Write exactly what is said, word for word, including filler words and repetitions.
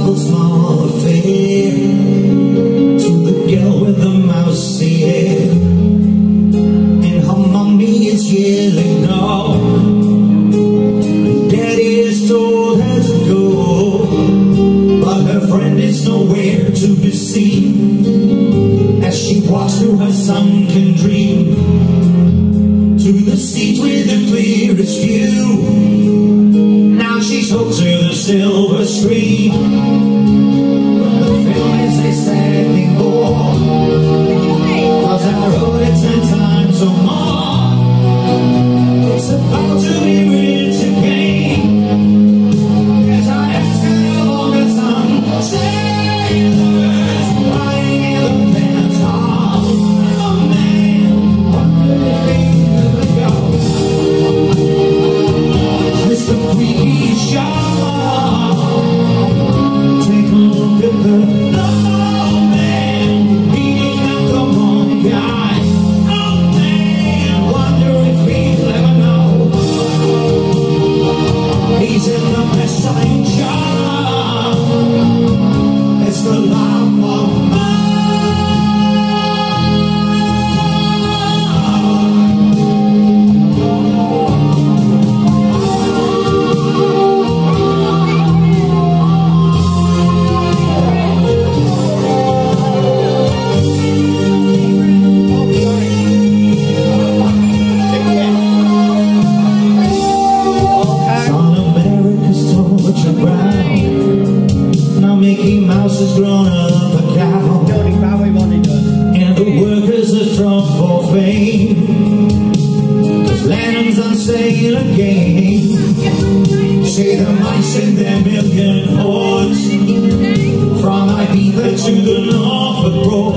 so small affair to the girl with the mousy hair, and her mommy is yelling no. Daddy has told her to go, but her friend is nowhere to be seen as she walks through her sunken dream to the seat with the clearest view. Now she's hooked to the silver screen. The film is a sad thing more, 'cause I wrote it ten times or more. It's about to be written again, as I ask her along the tongue, sailors lying in the dance hall. Oh man, what could it be ever go? Mister Freaky Shaw, take a look at the oh man, beating up the wrong guy. Oh man, wonder if he'll ever know he's in the best selling job. It's the life of Mickey Mouse has grown up a cow, and the workers are strong for fame, 'cause Lennon's on sale again. See the mice in their million hordes, from Ibiza to the Norfolk Broad.